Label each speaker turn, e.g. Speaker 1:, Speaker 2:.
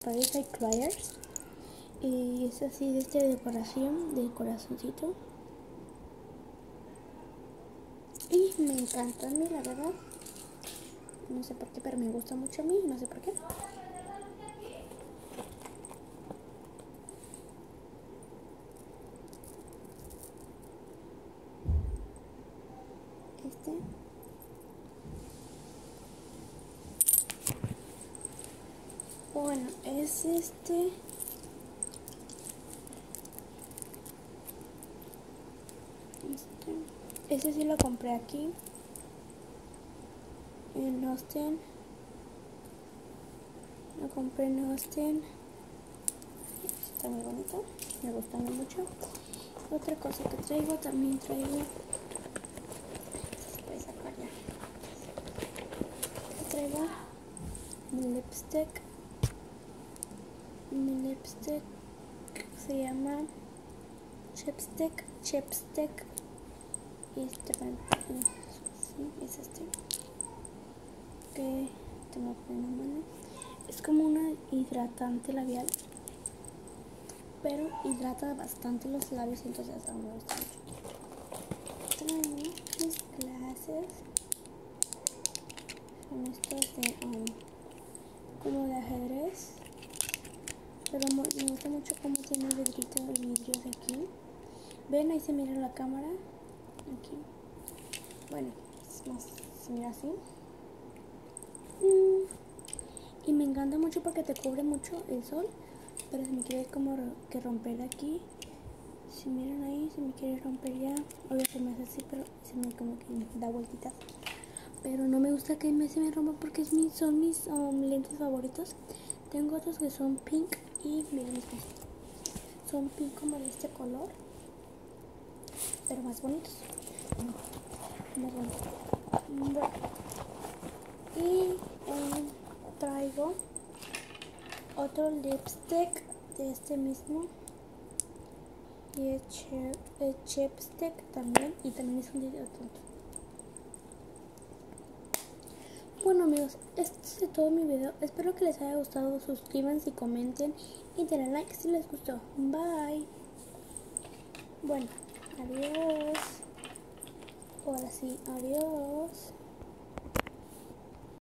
Speaker 1: Parasite Criers. Y es así de esta decoración de corazoncito. Y me encanta a mí, la verdad. No sé por qué, pero me gusta mucho a mí, no sé por qué. Bueno, es Este sí lo compré aquí en Austin. Lo compré en Austin. Está muy bonito, me gusta mucho. Otra cosa que traigo, también traigo, se puede sacar ya. Traigo mi lipstick. Mi lipstick se llama Chapstick. Y sí, es que tengo que poner en mano. Es como una hidratante labial, pero hidrata bastante los labios, entonces a mí me gusta mucho. Traigo mis glasses. Son estos de como de ajedrez, pero me gusta mucho cómo tiene el vidrito de vidrios aquí. Ven, ahí se mira la cámara aquí. Bueno, es más, se mira así. Y me encanta mucho porque te cubre mucho el sol, pero se me quiere como que romper aquí. Si miran ahí, se me quiere romper ya. Obvio se me hace así, pero se me como que da vueltitas. Pero no me gusta que se me rompa porque son mis lentes favoritos. Tengo otros que son pink y miren estos. Son pink como de este color, pero más bonitos. Más bonitos. Bueno. Y traigo otro lipstick de este mismo. Y es chapstick también. Y también es un hidratante. Bueno amigos, esto es todo mi video. Espero que les haya gustado. Suscríbanse y comenten. Y denle like si les gustó. Bye. Bueno, adiós. Ahora sí, adiós.